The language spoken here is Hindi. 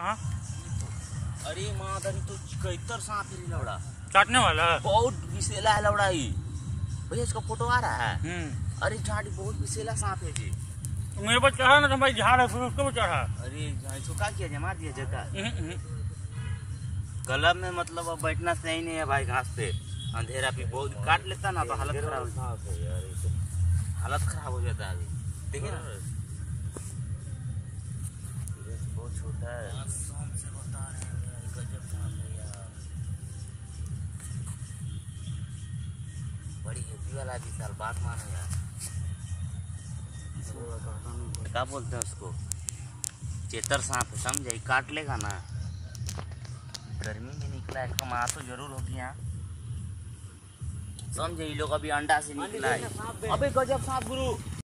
हाँ अरे माँ तरी तो कैतर सांप है लौड़ा, काटने वाला है। बहुत विषैला है लौड़ा ही। भैया इसका फोटो आ रहा है। अरे झाड़ी बहुत विषैला सांप है जी। तो मेरे पर चढ़ा ना तो भाई झाड़ है, फिर उसको भी चढ़ा। अरे इसको क्या किया, जमा दिया जगह गलब में, मतलब अब बैठना सही नहीं है भाई घास पे। अंधेरा भी बहुत काट लेता ना तो हालत खराब हो जाता है। देखिए ना बहुत छोटा है। बड़ी हेवी वाला विशाल, बात मानो यार। क्या बोलते हैं उसको, चेतर सांप है, समझे? काट लेगा ना। गर्मी में निकला है, इसका माँ तो जरूर होगी यहाँ, समझे? ये लोग अभी अंडा से निकला है। अबे गजब सांप गुरु।